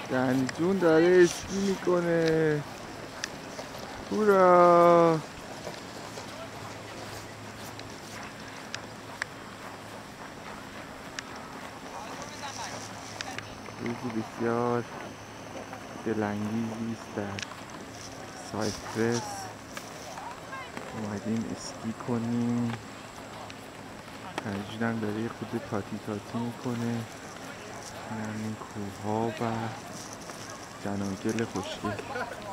دنجون داره اسکی میکنه. هورا! روزی بسیار دلانگیزی است در سایپرس. اومدیم اسکی کنیم. تنجونم داره یه خود تاتی تاتی میکنه. این کوه ها و جناگل خوشگل.